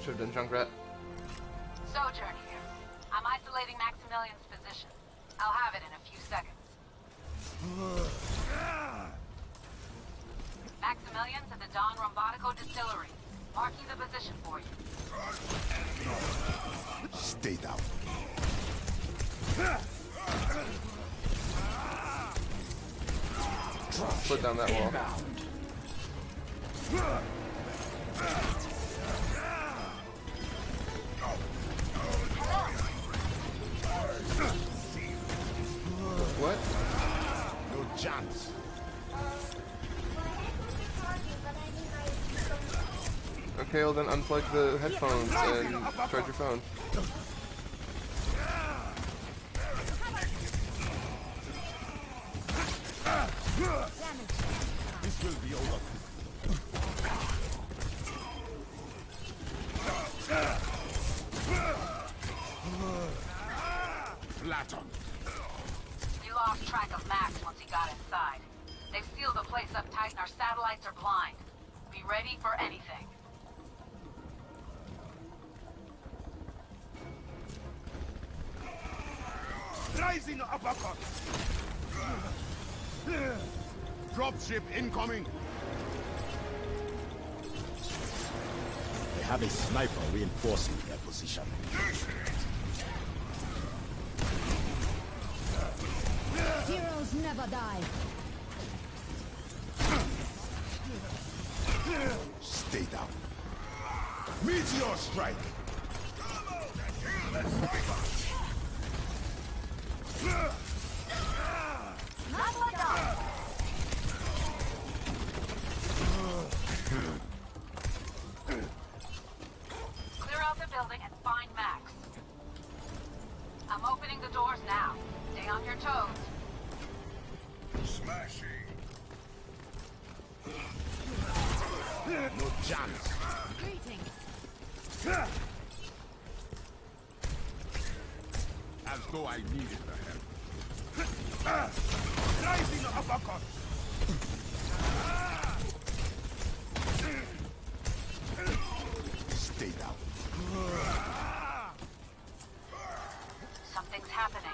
should have done Junkrat. Sojourn here. I'm isolating Maximilian's position. I'll have it in a few seconds. Maximilian's at the Don Rombotico distillery. Marking the position for you. Stay down. Put down that wall. What? No chance. Okay, well then unplug the headphones and charge your phone. This will be over. Flatten. We lost track of Max once he got inside. They've sealed the place up tight and our satellites are blind. Be ready for anything. Rising uppercut. Dropship incoming. They have a sniper reinforcing their position. Heroes never die. Stay down. Meteor strike. Clear out the building and find Max. I'm opening the doors now. Stay on your toes. Smashing. No chance. Greetings. As though I needed the help. Rising uppercut. Stay down. Something's happening.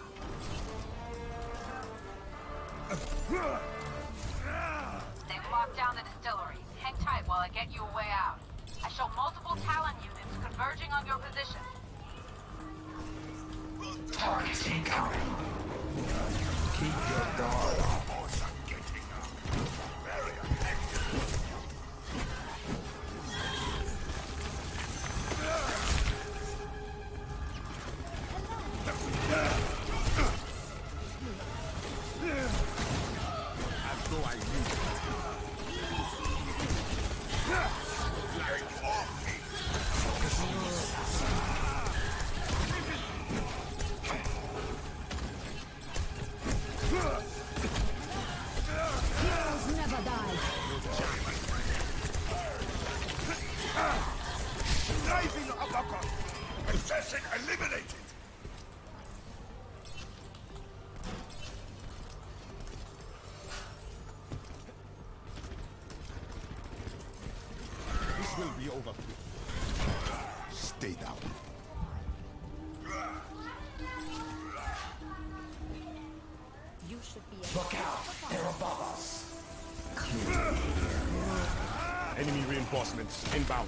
They've locked down the distillery. Hang tight while I get you a way out. I show multiple Talon units converging on your position. Targets incoming. Keep your guard up. As though I knew. Like off me. Heroes never die. Rising uppercut. Assassin eliminated. This will be over. Stay down. You should be Look out, they're above us. Enemy reinforcements inbound.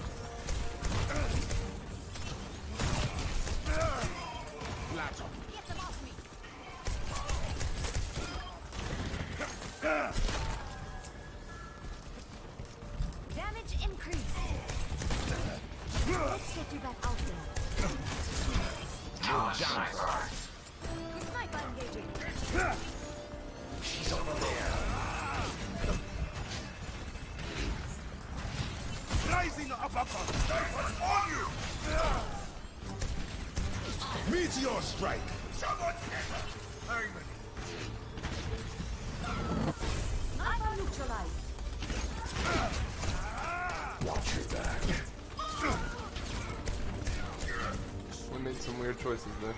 Flatter. Get them off me. Damage increase. Let's get you back out there. Sniper. Sniper engaging. She's over there. Rising uppercut. Sniper's on you. Meteor strike. Someone Sniper neutralized. Watch your back. We made some weird choices there.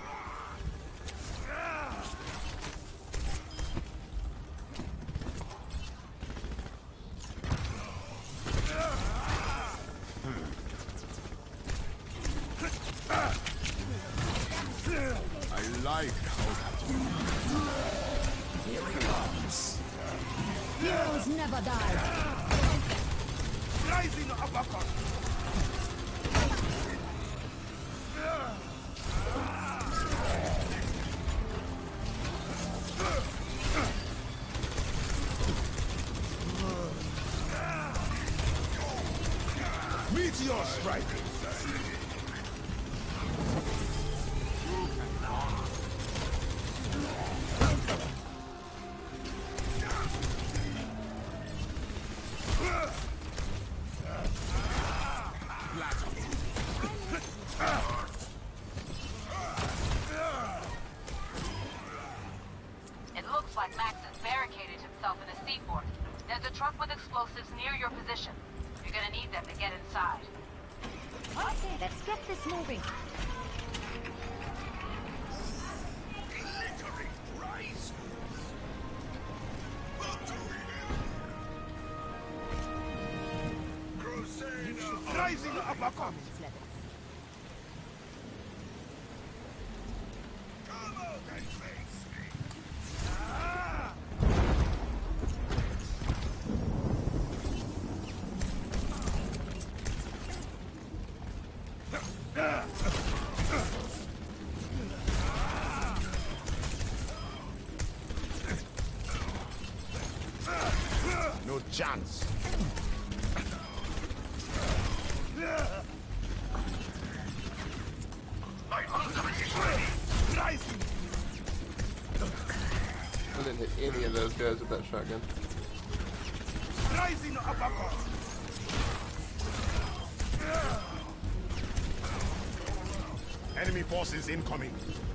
Heroes never die. Rising uppercut. Meteor strike. It looks like Max has barricaded himself in a seaport. There's a truck with explosives near your position. You're gonna need them to get inside. Okay, let's get this moving. Glittering prize. Crusader. Rising uppercut. Performance levels. Come out and face me. No chance. My ultimate is ready. Rising. I didn't hit any of those guys with that shotgun. Rising uppercut. Enemy forces incoming.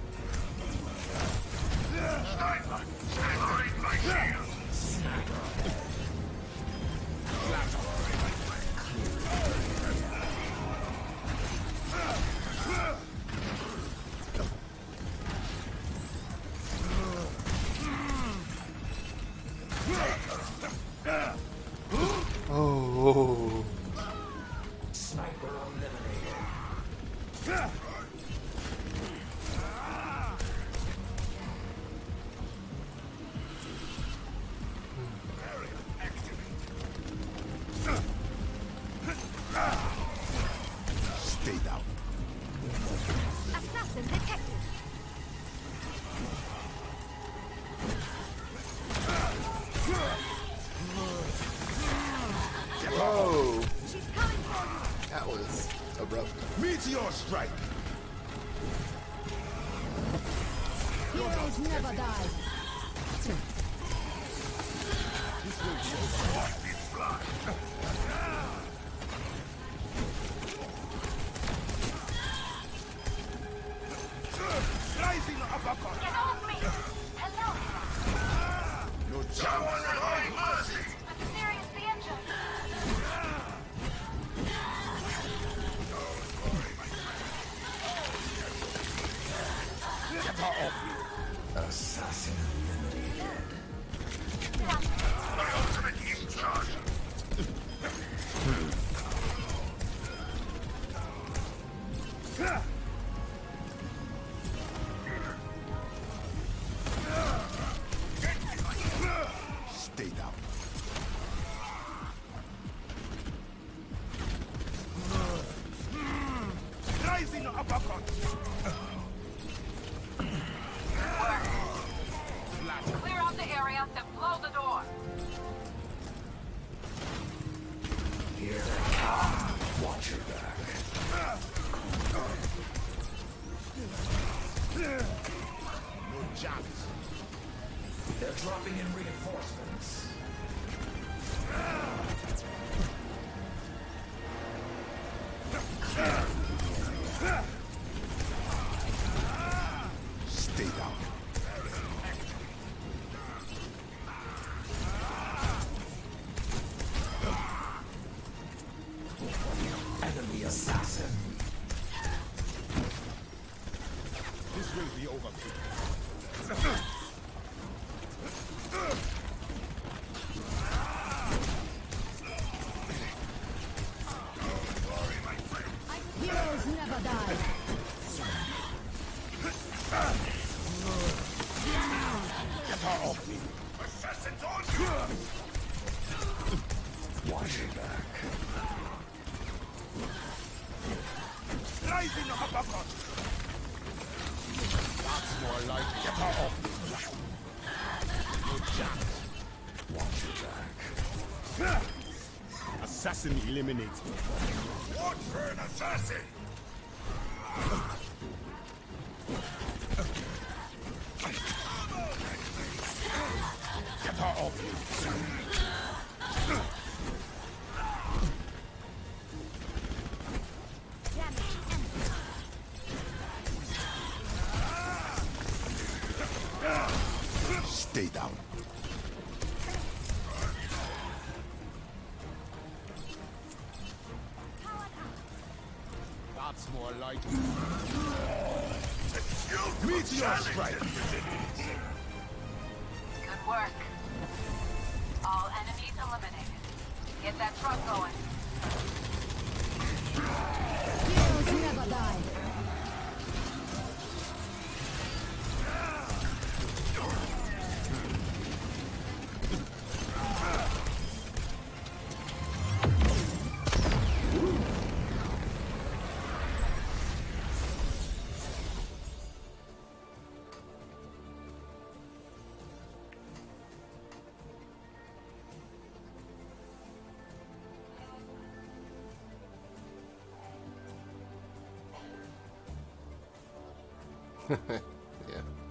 Sniper, activate my shield. Oh. Sniper eliminated. Stay down. Assassin detected. Whoa. She's coming for you. That was abrupt. Meteor strike. Heroes never die. Rising uppercut. Get off me! Hello! No chance. I'm seriously injured. Get her off me. Assassin eliminated. My ultimate in charge. Stay down. Rising uppercut. Clear out the area, then blow the door. Here they come. Watch your back. No chance. They're dropping in reinforcements. Stay down. Enemy assassin. This will be over. Heroes never die. Get her off me. Assassins on you. That's more like get her off. No chance. Watch your back. Assassin eliminated. Watch for an assassin! Get her off. Stay down. That's more like Meteor strike! Good work. All enemies eliminated. Get that truck going. Heroes never die. Yeah.